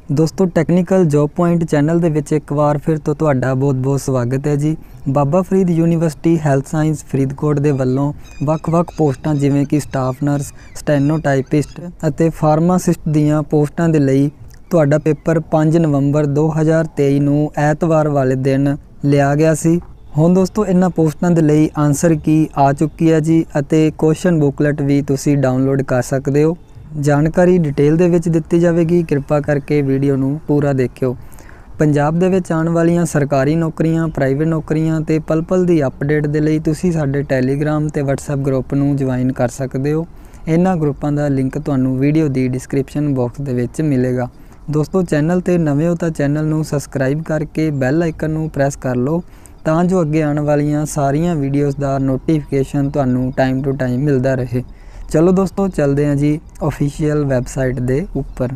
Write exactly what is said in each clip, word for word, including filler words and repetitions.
दोस्तों technical job point channel ਦੇ ਵਿੱਚ ਇੱਕ ਵਾਰ ਫਿਰ ਤੋਂ ਤੁਹਾਡਾ ਬਹੁਤ-ਬਹੁਤ ਸਵਾਗਤ ਹੈ ਜੀ। Baba Farid university health science Faridkot ਦੇ ਵੱਲੋਂ ਵੱਖ-ਵੱਖ ਪੋਸਟਾਂ ਜਿਵੇਂ ਕਿ ਸਟਾਫ ਨਰਸ, ਸਟੈਨੋਟਾਈਪਿਸਟ ਅਤੇ ਫਾਰਮਾਸਿਸਟ ਦੀਆਂ ਪੋਸਟਾਂ ਦੇ ਲਈ ਤੁਹਾਡਾ ਪੇਪਰ ਪੰਜ ਨਵੰਬਰ ਦੋ ਹਜ਼ਾਰ ਤੇਈ ਨੂੰ ਐਤਵਾਰ ਵਾਲੇ ਦਿਨ ਲਿਆ ਗਿਆ ਸੀ। ਹੁਣ ਦੋਸਤੋ ਇਹਨਾਂ ਪੋਸਟਾਂ ਦੇ ਲਈ ਆਨਸਰ ਕੀ ਆ ਚੁੱਕੀ ਹੈ ਜੀ ਅਤੇ ਕੁਐਸਚਨ ਬੁਕਲੇਟ ਵੀ ਤੁਸੀਂ ਡਾਊਨਲੋਡ ਕਰ ਸਕਦੇ ਹੋ। जानकारी डिटेल दे विच दित्ती जाएगी, कृपा करके वीडियो नू पूरा देखियो। पंजाब दे विच आने वालियां सरकारी नौकरियां, प्राइवेट नौकरियां ते पल पल दी अपडेट दे लई तुसीं साडे टैलीग्राम ते वट्सएप ग्रुप नू ज्वाइन कर सकदे हो। इन्हां ग्रुपां दा लिंक तुहानू वीडियो दी डिस्क्रिप्शन बॉक्स दे विच मिलेगा। दोस्तों चैनल ते नवे हो तां चैनल नू सबसक्राइब करके बैल आइकन नू प्रेस कर लो तां जो अगे आने वालियां सारियां वीडियोज़ दा नोटिफिकेशन तुहानू टाइम टू टाइम मिलता रहे। चलो दोस्तों चलते हैं जी ऑफिशियल वैबसाइट दे ऊपर।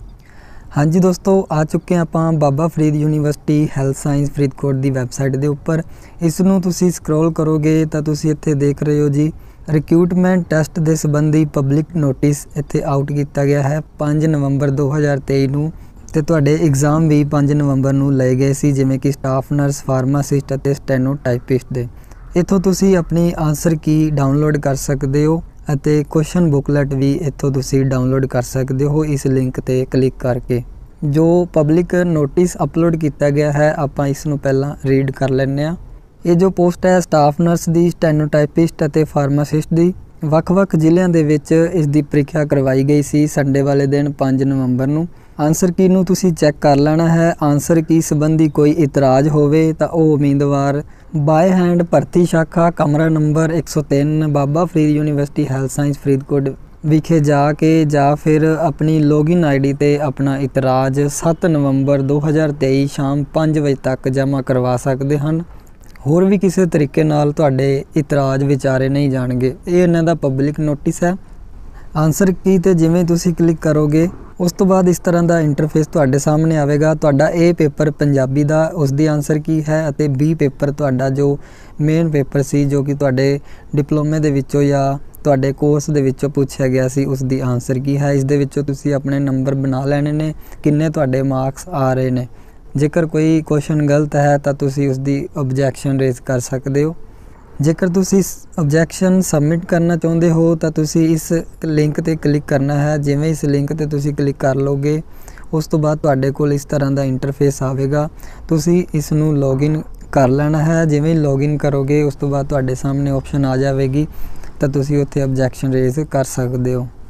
हाँ जी दोस्तों आ चुके हैं आप Baba Farid university health science Faridkot की वैबसाइट के उपर। इसनूं तुसी स्क्रॉल करोगे तो तुसी इत्थे देख रहे हो जी रिक्रूटमेंट टैसट के संबंधी पब्लिक नोटिस इत्थे आउट किया गया है पाँच नवंबर दो हज़ार तेई नूं ते तुहाडे एग्जाम भी पाँच नवंबर नूं लए गए सी जिवें कि स्टाफ नर्स, फार्मासिस्ट अते स्टैनोटाइपिस्ट दे। इत्थों तुसी अपनी आंसर की डाउनलोड कर सकते हो ਅਤੇ क्वेश्चन बुकलेट भी इत्थों तुसी डाउनलोड कर सकते हो इस लिंक ते क्लिक करके। जो पब्लिक नोटिस अपलोड किया गया है आपां इसनूं पहलां रीड कर लैंदे आ। ये जो पोस्ट है स्टाफ नर्स दी, स्टैनोटाइपिस्ट अते फार्मासिस्ट दी ਵੱਖ-ਵੱਖ ਜ਼ਿਲ੍ਹਿਆਂ ਦੇ ਵਿੱਚ ਇਸ ਦੀ ਪ੍ਰੀਖਿਆ ਕਰਵਾਈ ਗਈ ਸੀ ਸੰਡੇ ਵਾਲੇ ਦਿਨ ਪੰਜ ਨਵੰਬਰ ਨੂੰ। ਆਨਸਰ ਕੀ ਨੂੰ ਤੁਸੀਂ ਚੈੱਕ ਕਰ ਲੈਣਾ ਹੈ। ਆਨਸਰ ਕੀ ਸੰਬੰਧੀ ਕੋਈ ਇਤਰਾਜ਼ ਹੋਵੇ ਤਾਂ ਉਹ ਉਮੀਦਵਾਰ ਬਾਏ ਹੈਂਡ ਭਰਤੀ ਸ਼ਾਖਾ ਕਮਰਾ ਨੰਬਰ ਇੱਕ ਸੌ ਤਿੰਨ Baba Farid university health science Faridkot ਵਿਖੇ ਜਾ ਕੇ ਜਾਂ ਫਿਰ ਆਪਣੀ ਲੌਗਇਨ ਆਈਡੀ ਤੇ ਆਪਣਾ ਇਤਰਾਜ਼ ਸੱਤ ਨਵੰਬਰ ਦੋ ਹਜ਼ਾਰ ਤੇਈ ਸ਼ਾਮ ਪੰਜ ਵਜੇ ਤੱਕ ਜਮ੍ਹਾਂ ਕਰਵਾ ਸਕਦੇ ਹਨ। होर भी किसी तरीके नाल तुहाडे इतराज़ विचारे नहीं जाणगे। ये इन्हां दा पब्लिक नोटिस है। आंसर की ते जिवें तुसीं क्लिक करोगे उस तो बाद इस तरह का इंटरफेस तुहाडे सामने आवेगा। तुहाडा ए पेपर पंजाबी दा उसदी आंसर की है अते बी पेपर तुहाडा जो मेन पेपर सी जो कि तुहाडे डिप्लोमे दे विचों या तुहाडे कोर्स दे विचों पुछया गया सी उसदी आंसर की है। इस दे विचों तुसीं अपने नंबर बना लैणे ने, किन्ने तुहाडे मार्क्स आ रहे ने। जेकर कोई क्वेश्चन गलत है तो तुसी उसकी ऑब्जैक्शन रेज कर सकते हो। जेकर तुसी ऑब्जैक्शन सबमिट करना चाहते हो तो तुसी इस लिंक ते क्लिक करना है। जिवें इस लिंक ते तुसी क्लिक कर लोगे उस तो बाद तुहाडे कोल इस तरह का इंटरफेस आवेगा। तुसी इसनूं लॉगिन कर लेना है। जिवें लॉगिन करोगे उस तो बाद तुहाडे सामने ऑप्शन आ जाएगी तो तुसी उत्थे ऑब्जैक्शन रेज कर सकते हो।